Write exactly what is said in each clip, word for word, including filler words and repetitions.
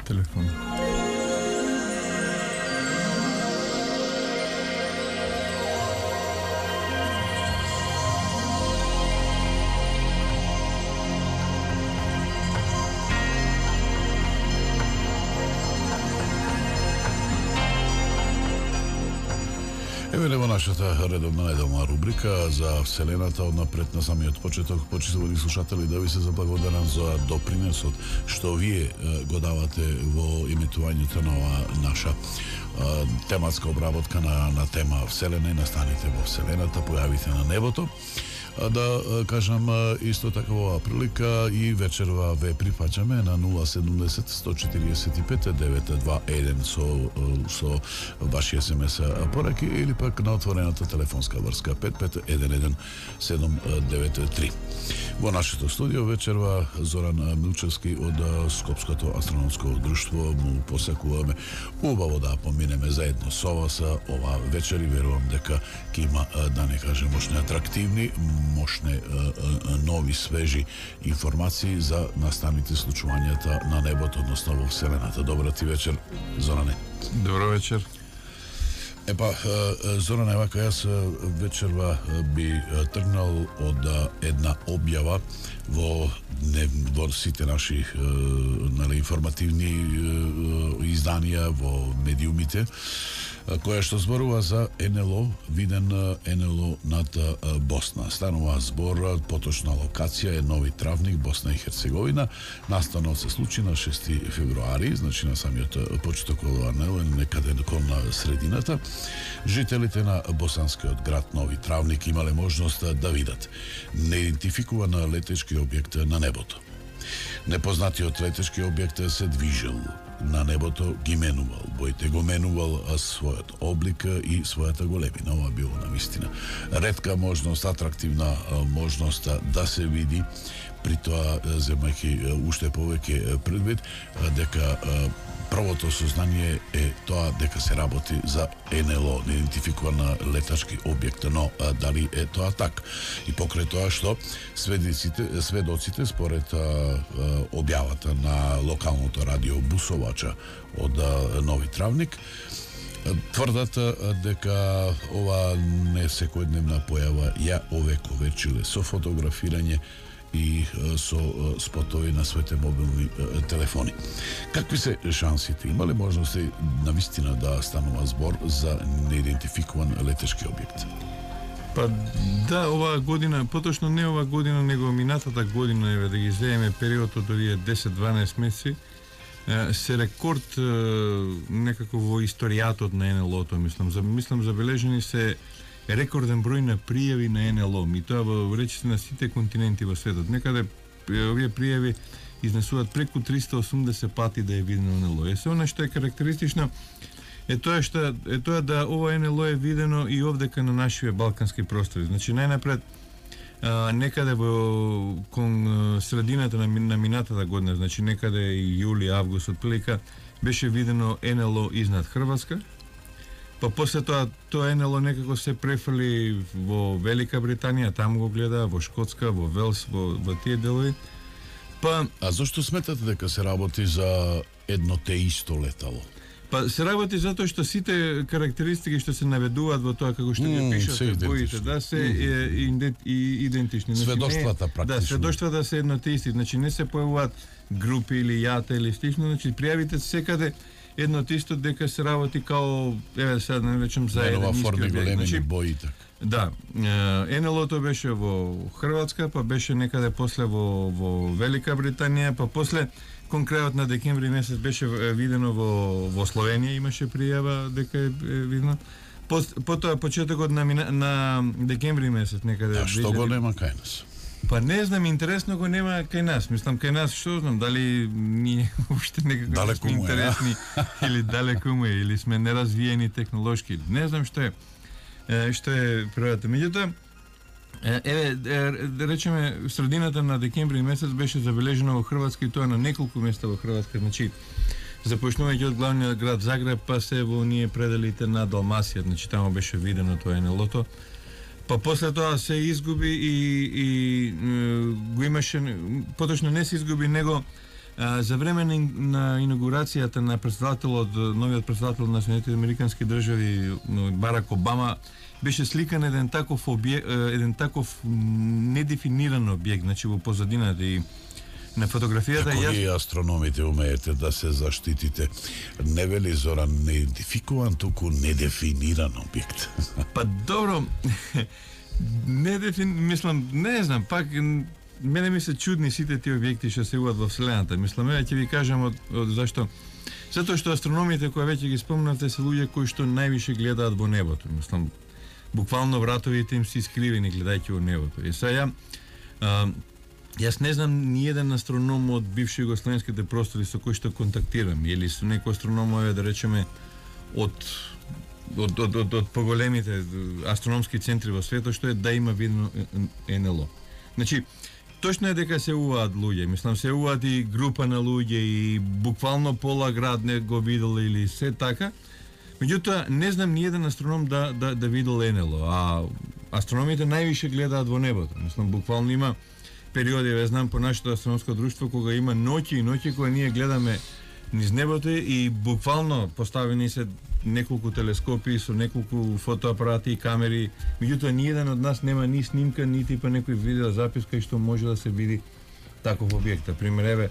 телефон. Еве во нашата редовна неделна рубрика за Вселената однапред на самиот почеток. Почитувани слушатели, да ви се заблагодарам за допринесот што вие го давате во имитувањето на ова наша тематска обработка на, на тема Вселена и настаните во Вселената, појавите на небото. Да кажам исто така во оваа прилика и вечерва ве прифаќаме на нула седумдесет сто четиридесет и пет деветстотини и дваесет и еден со, со ваши смс пораки или пак на отворената телефонска врска пет пет еден еден седум девет три. Во нашето студио вечерва Зоран Милчевски од Скопското астрономско друштво му посакуваме убаво да поминеме заедно со вас ова вечер и верувам дека ќе има, да не кажем, мощни атрактивни, мощни нови свежи информации за настаните случувањата на небото, односно во Вселената. Добра ти вечер, Зоране. Добро вечер. Епа, Зоране, вака јас вечерва би тргнал од една објава во, не, во сите наши нали, информативни изданија, во медиумите, која што зборува за НЛО, виден НЛО над Босна. Станува збор, поточна локација е Нови Травник, Босна и Херцеговина. Настанот се случи на шести февруари, значи на самиот почеток ова НЛО, некаде кон средината. Жителите на босанскиот град Нови Травник имале можност да видат неидентификуван летешки објект на небото. Непознатиот летешки објект се движел на небото, ги менувал. Бојте го менувал својот облик и својата големина. Ова било на вистина ретка можност, атрактивна можност да се види, при тоа земајќи уште повеќе предвид дека првото сознание е тоа дека се работи за НЛО, неидентификуван летачки објект, но а, дали е тоа така? И покрај тоа што сведоците, сведоците според а, а, објавата на локалното радио Бусовача од а, Нови Травник, тврдат дека ова не секојдневна појава ја овековечиле со фотографирање и со спотови на своите мобилни телефони. Какви се шансите? Има ли можности на вистина да станува збор за неидентификуван летешки објект? Па да, оваа година, поточно не оваа година, него минатата година, еве да ги излееме период од овие десет-дванаесет месеци, се рекорд некако во историјатот на НЛО-то, мислам, за, мислам забележени се рекорден број на пријави на НЛО, и тоа во речиси на сите континенти во светот. Некаде овие пријави изнесуваат преку триста осумдесет пати да е видено НЛО. Е се она што е карактеристично е тоа што е тоа да ова НЛО е видено и овдека на нашиве балкански простори. Значи најнапред а, некаде во кон средината на, на минатата година, значи некаде и јули, август отприлика, беше видено НЛО изнад Хрватска. Па после тоа, тоа НЛО некако се префрли во Велика Британија, таму го гледа, во Шкотска, во Велс, во, во тие делови. Па, а зошто сметате дека се работи за едно те исто летало? Па се работи затоа што сите карактеристики што се наведуваат во тоа како што ги mm, пишат боите, да се mm. е, и идентични. Значи, сведоштвата практично. Да, сведоштвата се едно те исти. Значи не се појавуваат групи или јата или слично, значи пријавите секаде едно тисто дека се работи као, еве сега да не речем за еден ниски објект. Големени значи, бои така. Да, НЛО-то беше во Хрватска, па беше некаде после во, во Велика Британија, па после кон крајот на декември месец беше видено во, во Словенија, имаше пријава дека е видно. Потоа почетокот на, на декември месец некаде. А што го нема кај нас? Па не знам, интересно го нема кај нас. Мислам, кај нас, што знам, дали ние уште некако сме интересни или далеку му е, или сме неразвиени технолошки. Не знам што е, што е првата. Меѓутоа, еве, да речеме, средината на декември месец беше забележено во Хрватска и тоа на неколку места во Хрватска. Значи, започнувајќи од главниот град Загреб, па се во ние пределите на Далмасија, значи таму беше видено тоа НЛО-то. Па после тоа се изгуби и, и го имаше, поточно не се изгуби, него А, за време на, на инаугурацијата на председателот, новиот председател на Соединетите американски држави Барак Обама, беше сликан еден таков објект, еден таков недефиниран објект, значи во позадината и на фотографијата. Како јас... вие астрономите умеете да се заштитите, не вели Зоран, не идентификуван, туку недефиниран објект. Па добро, не дефин... мислам, не знам, пак мене ми се чудни сите тие објекти што се уват во Вселената. Мислам, ја ќе ви кажам од, од зашто. Затоа што астрономите кои веќе ги спомнавте се луѓе кои што највише гледаат во небото. Мислам, буквално вратовите им се искривени гледајќи во небото. И сега ја, а, јас не знам ни еден астроном од бивши југословенските простори со кој што контактирам, или со некој астрономове, да речеме, од од, од, од, од поголемите астрономски центри во светот, што е да има видно ен ел о. Значи, точно е дека се уваат луѓе, мислам се уваат и група на луѓе и буквално пола град не го видел или се така. Меѓутоа, не знам ни еден астроном да, да, да видел ен ел о, а астрономите највише гледаат во небото. Мислам, буквално има периоди, ве знам, по нашето астрономско друштво, кога има ноќи и ноќи кога ние гледаме низ небото и буквално поставени се неколку телескопи со неколку фотоапарати и камери. Меѓутоа, ни еден од нас нема ни снимка, ни типа некој видео записка што може да се види таков објект. Пример, еве,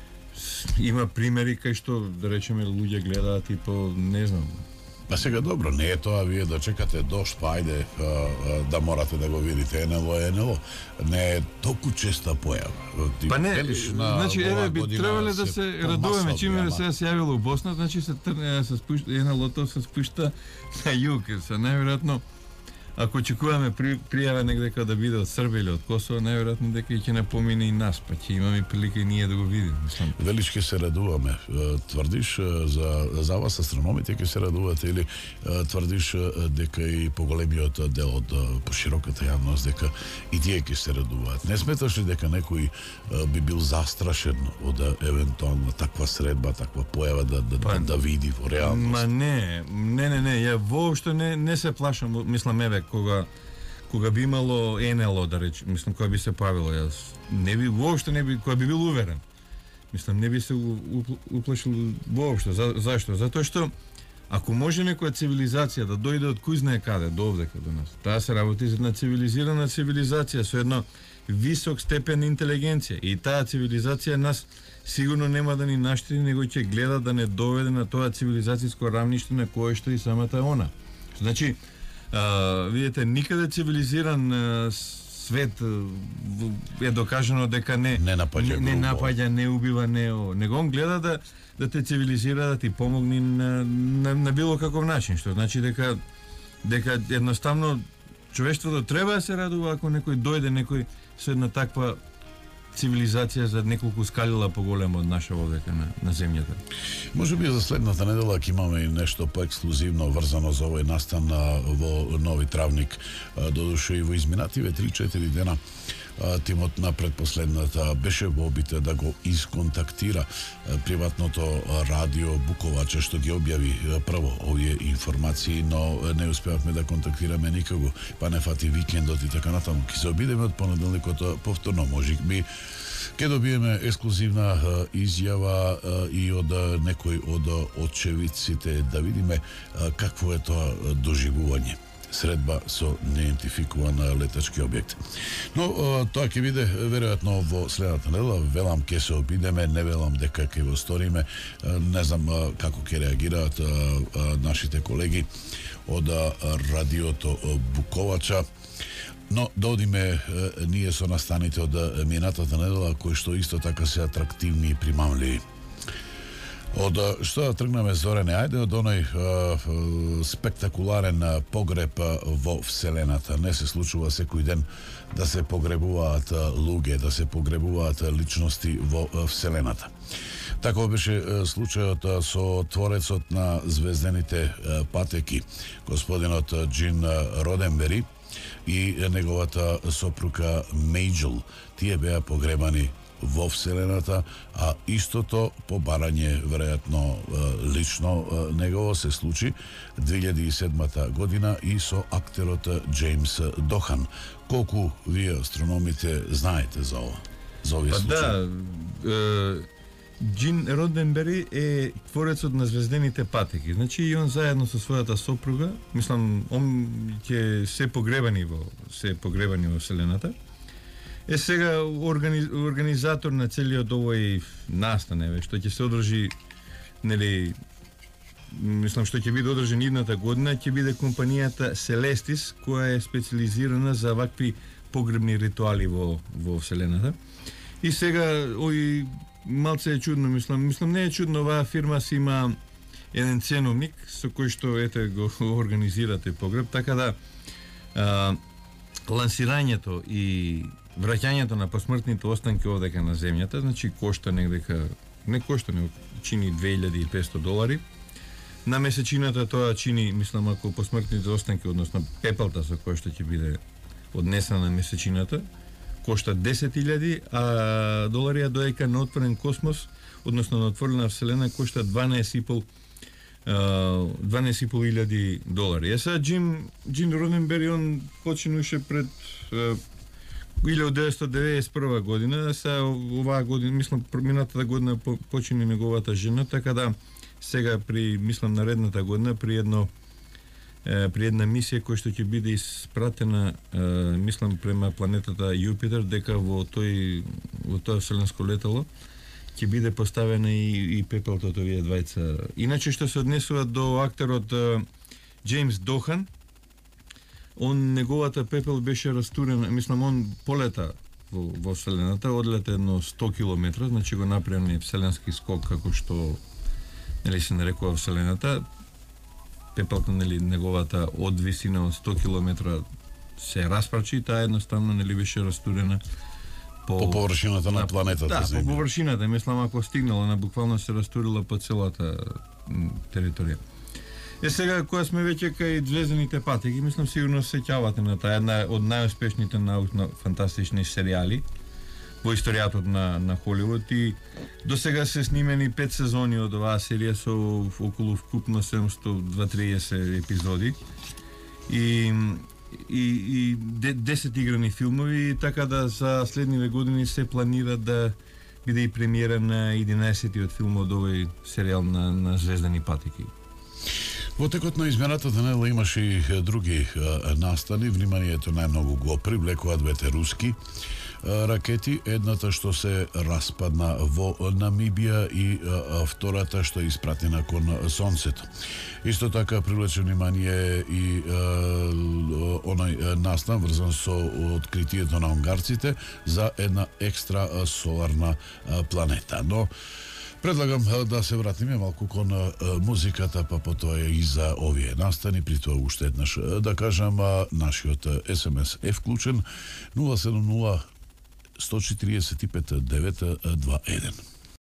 има примери кај што, да речеме, луѓе гледаат и по, не знам. Па сега добро, не е тоа вие да чекате дошт, па ајде а, а, да морате да го видите ен ел о, ен ел о. Не е толку честа појава. Па не, значи еве би требале да се радуваме чиме се се јавило у Босна, значи се трне се спушта ен ел о се спушта на југ, се најверојатно ако очекуваме при, пријава негде да биде од Србија или од Косово, најверојатно дека ќе напомине и нас, па ќе имаме прилика и ние да го видиме. Мислам. Велиш ќе се радуваме. Тврдиш за за вас астрономите ќе се радувате или тврдиш дека и поголемиот дел од пошироката јавност дека и тие ќе се радуваат? Не сметаш ли дека некој би бил застрашен од евентуална таква средба, таква појава да да, па, да види во реалност? Ма не, не, не, не, ја воопшто не не се плашам, мислам еве кога кога би имало ен ел о, да речем, мислам, кога би се појавило, јас не би воопшто не би, кога би бил уверен. Мислам, не би се уплашил воопшто. За, зашто? Затоа што ако може некоја цивилизација да дојде од кој знае каде до овдека до нас, таа се работи за една цивилизирана цивилизација со едно висок степен интелигенција и таа цивилизација нас сигурно нема да ни наштети, него ќе гледа да не доведе на тоа цивилизацијско равниште на кое што и самата она. Значи, Uh, видите, никаде цивилизиран uh, свет uh, е докажано дека не не напаѓа, не, не, напаѓа, не убива, не него он гледа да да те цивилизира, да ти помогне на, на, на било каков начин, што значи дека дека едноставно човештвото треба да се радува ако некој дојде некој со една таква цивилизација за неколку скалила поголема од наша овдека на, на земјата. Може би за следната недела ќе имаме и нешто поексклузивно врзано за овој настан во Нови Травник. Додуше и во изминативе три-четири дена тимот на предпоследната беше во обите да го исконтактира приватното радио Буковаче што ги објави прво овие информации, но не успеавме да контактираме никаго, па не фати викендот и така натаму. Ке се обидеме од понеделникот повторно, можеби ке добиеме ексклузивна изјава и од некој од очевидците да видиме какво е тоа доживување средба со неидентификуван летачки објект. Но тоа ќе биде веројатно во следната недела. Велам ќе се обидеме, не велам дека ќе го сториме. Не знам како ќе реагираат нашите колеги од радиото Буковача. Но да одиме ние со настаните од минатата недела, кои што исто така се атрактивни и примамливи. Од што да тргнеме, Зорене, ајде од оној е, спектакуларен погреб во Вселената. Не се случува секој ден да се погребуваат луѓе, да се погребуваат личности во Вселената. Тако беше случајот со творецот на звездените патеки, господинот Джин Роденбери и неговата сопруга Мејџел. Тие беа погребани во Вселената, а истото по барање, веројатно лично негово, се случи две илјади и седма година и со актерот Джеймс Дохан. Колку вие астрономите знаете за ова? За овие па случаи? Да, е, Джин Роденбери е творецот на звездените патеки. Значи и он заедно со својата сопруга, мислам, он ќе се погребани во се погребани во вселената. Е сега организ, организатор на целиот овој настан, еве, што ќе се одржи, нели, мислам што ќе биде одржен идната година, ќе биде компанијата Celestis, која е специализирана за вакви погребни ритуали во во вселената. И сега ој малце е чудно, мислам, мислам не е чудно, оваа фирма си има еден ценовник со кој што ете го организира тој погреб, така да а, лансирањето и враќањето на посмртните останки овдека на земјата, значи кошта негдека, не кошта, не чини две илјади и петстотини долари. На месечината тоа чини, мислам, ако посмртните останки, односно пепелта со која што ќе биде однесена на месечината, кошта десет илјади, а долари, а доека на отворен космос, односно на отворена вселена, кошта дванаесет и пол илјади долари. Е сега Джим, Джин Роденбери, он починуше пред илјадум деветстотини деветдесет и прва година, сега оваа година, мислам, минатата година почини неговата жена, така да сега при, мислам, наредната година, при едно при една мисија која што ќе биде испратена, мислам, према планетата Јупитер, дека во тој во тоа вселенско летало ќе биде поставена и, и пепелот од овие двајца. Иначе што се однесува до актерот Джеймс Дохан, он неговата пепел беше растурена, мислам, он полета во, во вселената, одлета едно сто километра, значи го направи вселенски скок како што, нели, се нарекува вселената. Пепелта, нели, неговата од висина од сто километра се распрачи, таа едноставно, нели, беше растурена по, по површината на, на планетата. Да, земја. по површината, мислам, ако стигнала, на буквално се растурила по целата територија. Е сега, кога сме веќе кај звездените патеки, мислам, сигурно се сеќавате на таа една од најуспешните научно-фантастични серијали во историјата на, на Холивуд, и до сега се снимени пет сезони од оваа серија со околу вкупно седумстотини и триесет епизоди и и, и десет играни филмови, така да за следниве години се планира да биде и премиера на единаесеттиот филм од овој серијал на, на звездени патеки. Во текот на изминатата недела имаше и други настани. Вниманието најмногу го привлекуваат двете руски ракети, едната што се распадна во Намибија и а, втората што е испратена кон Сонцето. Исто така привлече внимание и а, онај настан врзан со откритието на унгарците за една екстра соларна планета. Но предлагам да се вратиме малку кон музиката, па потоа и за овие настани. При тоа уште еднаш да кажам, нашиот ес ем ес е вклучен нула седум нула сто четириесет и пет девет два еден.